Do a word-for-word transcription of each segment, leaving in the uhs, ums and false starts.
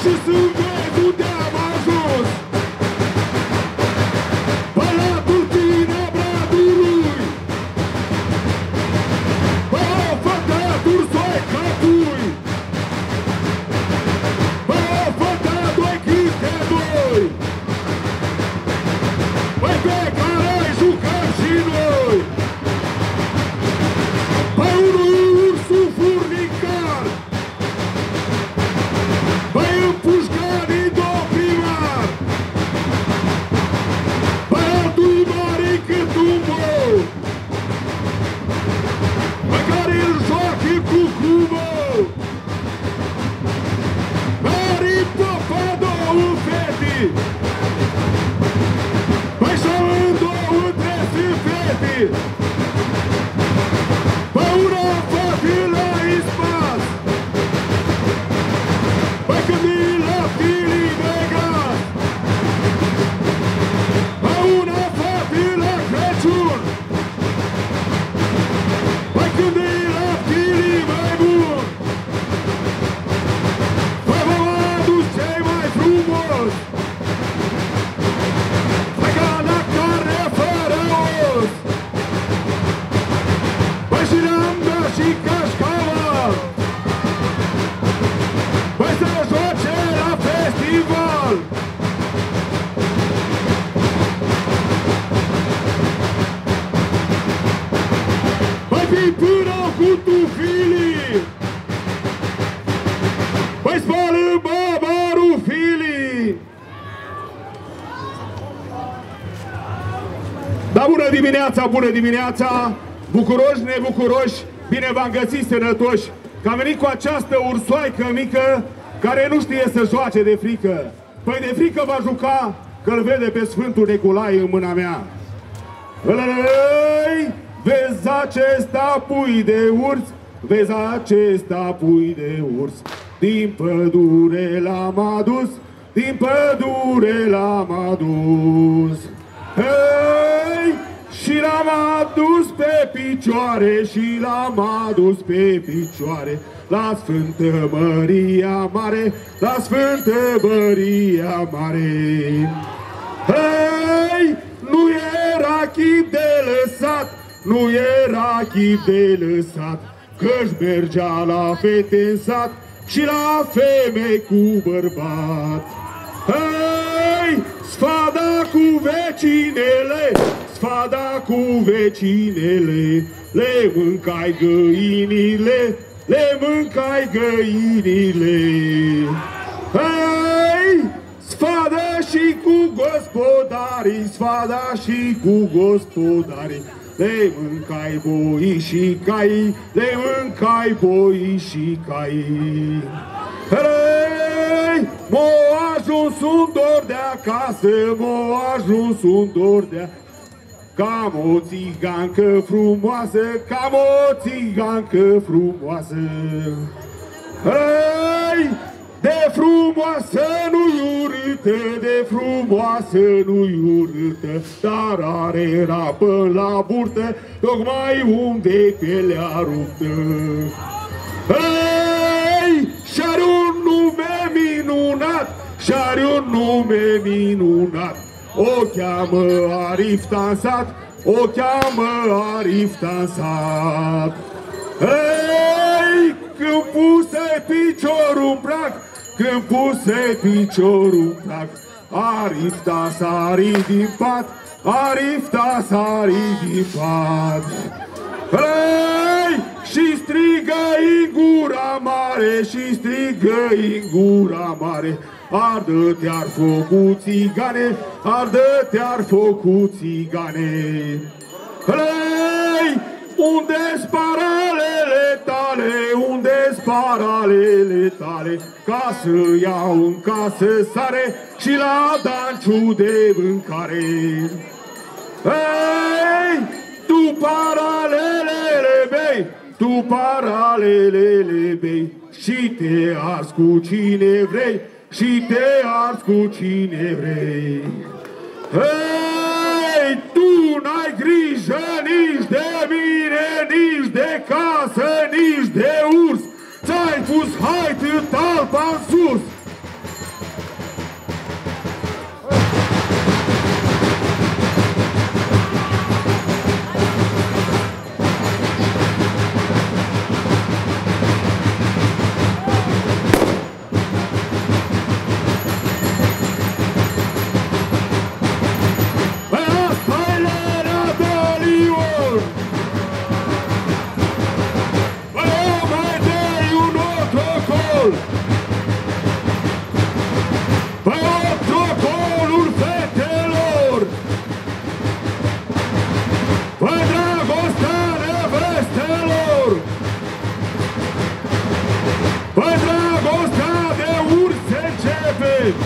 și sunt vezi unde am ajuns. Palatul Tina Bradului. Bă, fătat ursoi ca pui. Bă, fătat doi chiste doi. Băi, pe care jucăm și noi. Bă, unul ursul furnicar. Băi, împușcanii două primar. Băi, altul mare cât un bou. Bă, care îl joacă cu cumău. Mari popa două fete. Băi, și-au în două trei fete. Bă, una fată la ispas. Bă, când e la Fili Vegas. Bă, una fată la Crăciun. Bă, când e la Fili mai bun. Bă, v-am adus cei mai frumos. Bă, ca la carne fără os. Bă, și le-am dat și cașcaval. Băi, să joace la festival. Băi, fii până cu tufilii. Băi, spală babarul filii. Da, bună dimineața, bună dimineața. Bucuroși, nebucuroși, bine v-am găsit, sănătoși. Că am venit cu această ursoaică mică care nu știe să joace de frică. Păi de frică va juca că-l vede pe Sfântul Nicolae în mâna mea. Ei, vezi acesta pui de urs, vezi acesta pui de urs. Din pădure l-am adus, din pădure l-am adus. Hei! Și l-am adus pe picioare, și l-am adus pe picioare la Sfântă Măria Mare, la Sfântă Măria Mare. Hei! Nu era chip de lăsat, nu era chip de lăsat, că-și mergea la fete în sat și la femei cu bărbat. Hei! Sfada cu vecinele, sfada cu vecinele, le mâncai găinile, le mâncai găinile. Hei! Sfada și cu gospodarii, sfada și cu gospodarii, le mâncai boi și cai, le mâncai boi și cai. Hei! M-a ajuns un dor de acasă, m-a ajuns un dor de acasă. Cam o țigancă frumoasă, cam o țigancă frumoasă. Hei! De frumoasă nu-i urâtă, de frumoasă nu-i urâtă, dar are rapă la burtă, tocmai unde pielea ruptă. Hei! Și-are un nume minunat, și-are un nume minunat, o cheamă Arif Tansat, o cheamă Arif Tansat. Hei! Când puse piciorul în prag, când puse piciorul în prag, Arif Tansari din pat, Arif Tansari din pat. Hei! Și strigă-i în gura mare, și strigă-i în gura mare, ardă-te-ar focul țigane, ardă-te-ar focul țigane. Hei! Unde-s paralele tale, unde-s paralele tale, ca să iau în casă sare și la danciu de mâncare. Hei! Tu paralelele bei, tu paralelele bei, și te arzi cu cine vrei, și te arzi cu cine vrei. Hei, tu n-ai grijă nici de mine, nici de casă, nici de urs, ți-ai pus haită talpa în sus.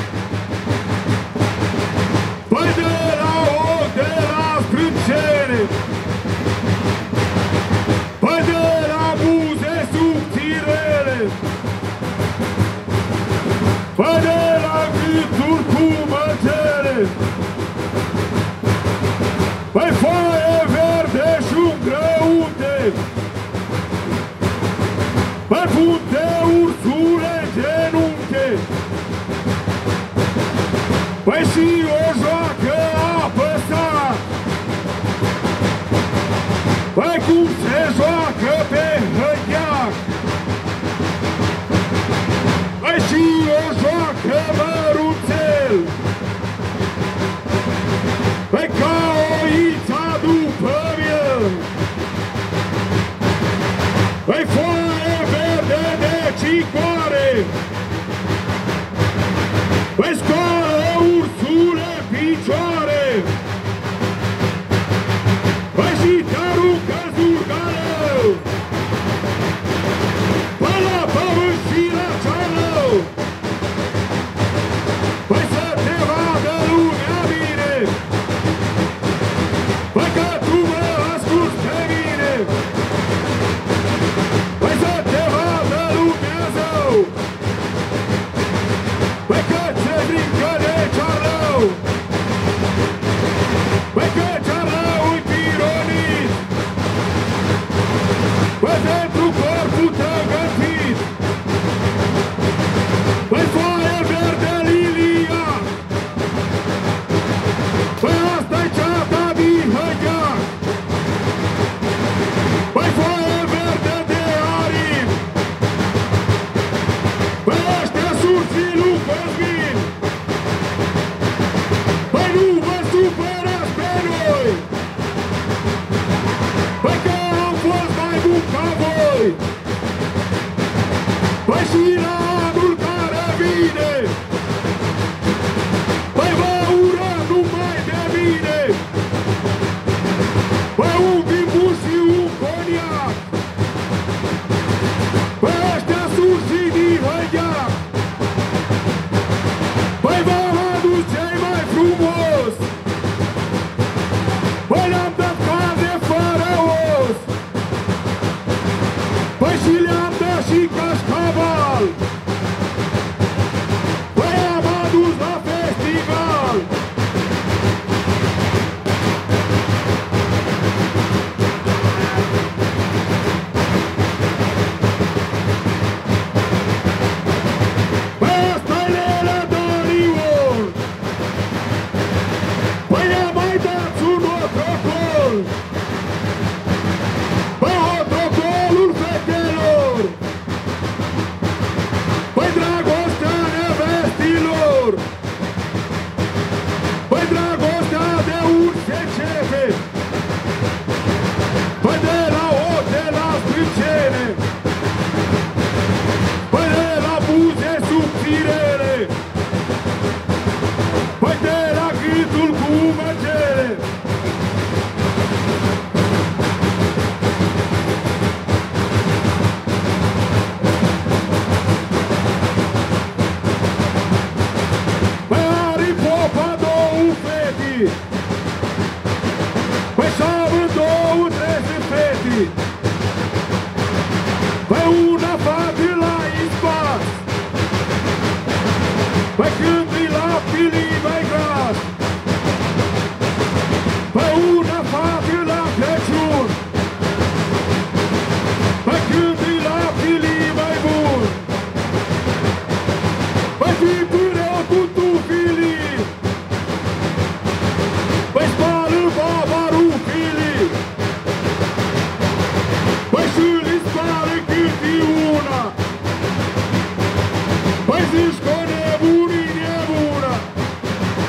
Păi de la ochi, de la sprâncene, păi de la buze subțirele, păi de la gâturi cu măcele, păi foaie verde și-un grăunte, păi punte ursule genunche, păi și o joacă apăsat, păi cum se joacă pe hăiac, păi și o joacă măruțel, păi ca oița după miel, păi foaie verde de cicoare, păi scoală ursule picioare, păi și te aruncă zurgalău, păi la pământ și la ceală, păi să te vadă lumea bine, păi că tu mă asculți pe mine, păi să te vadă lumea zău, păi că ți-e frică de cearlău, păi că cearlău-i pironit, păi pentru corpul tău gătit, păi foaie verde lilia, păi asta-i ceata din hăiac, păi foaie verde de aripi, păi ăștia surții lui Cosmin, păi nu vă supărați pe noi, păi că am fost mai bun ca voi, păi și la anul care vine, păi vă urăm numai de bine, păi un vin bun și un coniac, păi ăștia surții din hăiac, păi v-am adus cei mai frumos, păi le-am dat caze fără os, păi și le-am dat și cașcaval, păi am adus la festival. Păi asta-i Lelea Dorion, păi i-am mai dat un otrocol, păi otrocolul fetelor, păi dragostea nevestilor, păi dragostea de urse cepe, păi de la ochi, de la sprâncene, păi de la buze subțirele, păi de la gâtul cu măcele, păi are popa două feti, păi și-amândouă trece feti, păi una fată la ispas, păi când-i laptele-i mai gras, păi una fată la Crăciun, păi când-i laptele-i mai bun, păi fii până cu tufilii, păi spală baba rufilii, păi și-li spală cât-i una, păi zici că nebunii nebuna,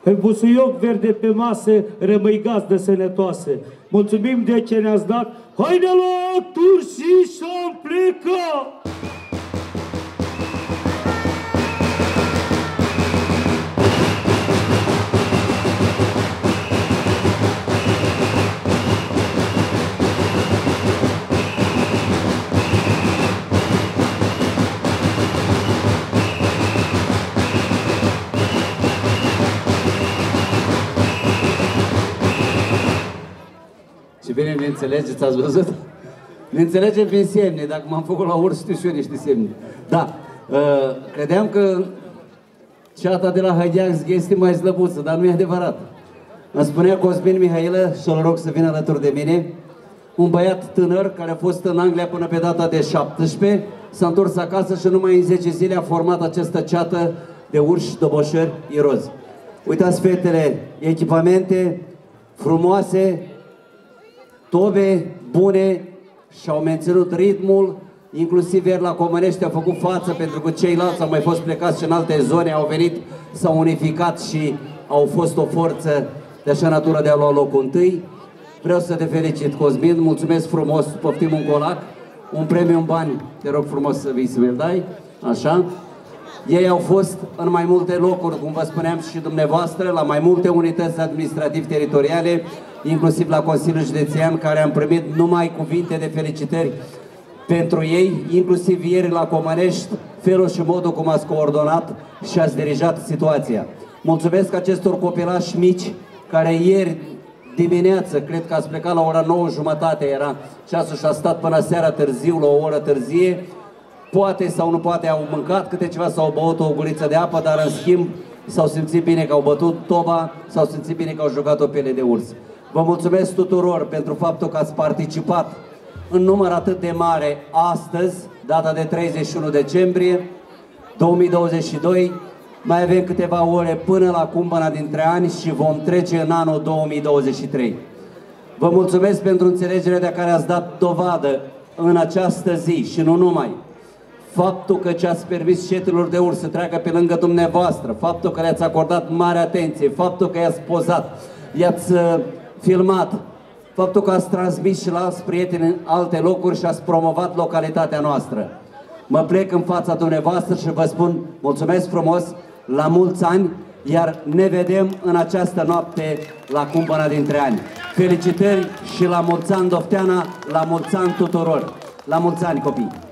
În busuioc verde pe masă, rămâi gazdă sănătoasă. Mulțumim de ce ne-ați dat. Haide la tur și să-mi pleca! Și bine ne înțelegeți, ați văzut? Ne înțelegem prin semne, dacă m-am făcut la urs, știu și eu niște semne. Da, uh, credeam că ceata de la Hădeac este mai slăbuță, dar nu e adevărat. Îmi spunea Cosmin Mihailă, și o rog să vină alături de mine, un băiat tânăr care a fost în Anglia până pe data de șaptesprezece, s-a întors acasă și numai în zece zile a format această ceată de urși, doboșări, irozi. Uitați, fetele, echipamente frumoase, tobe bune și-au menținut ritmul, inclusiv ieri la Comănești au făcut față, pentru că ceilalți au mai fost plecați și în alte zone, au venit, s-au unificat și au fost o forță de așa natură de a lua locul întâi. Vreau să te felicit, Cosmin, mulțumesc frumos, poftim un colac, un premiu în bani, te rog frumos să vii să mi-l dai, așa. Ei au fost în mai multe locuri, cum vă spuneam și dumneavoastră, la mai multe unități administrativ-teritoriale, inclusiv la Consiliul Județean, care am primit numai cuvinte de felicitări pentru ei, inclusiv ieri la Comănești, felul și modul cum ați coordonat și ați dirijat situația. Mulțumesc acestor copilași mici, care ieri dimineață, cred că ați plecat la ora nouă jumătate, era ceasul și a stat până seara târziu, la o oră târzie, poate sau nu poate au mâncat câte ceva sau au băut o guriță de apă, dar în schimb s-au simțit bine că au bătut toba, s-au simțit bine că au jucat o piele de urs. Vă mulțumesc tuturor pentru faptul că ați participat în număr atât de mare astăzi, data de treizeci și unu decembrie două mii douăzeci și doi. Mai avem câteva ore până la Cumpăna dintre ani și vom trece în anul două mii douăzeci și trei. Vă mulțumesc pentru înțelegerea de care ați dat dovadă în această zi și nu numai. Faptul că ce-ați permis șetilor de urs să treacă pe lângă dumneavoastră, faptul că le-ați acordat mare atenție, faptul că i-ați pozat, i-ați uh, filmat, faptul că ați transmis și la alți prieteni în alte locuri și ați promovat localitatea noastră. Mă plec în fața dumneavoastră și vă spun mulțumesc frumos, la mulți ani, iar ne vedem în această noapte la Cumpăna dintre ani. Felicitări și la mulți ani, Dofteana, la mulți ani tuturor. La mulți ani, copii!